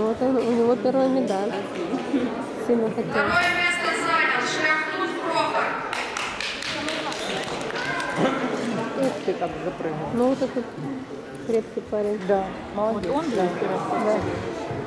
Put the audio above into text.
Вот он, у него первая медаль. Сильно хотел. Второе место занял Шляхтун Прохор. Ух ты, как запрыгнул. Ну вот этот крепкий парень. Да, молодец. Вот он, да. да.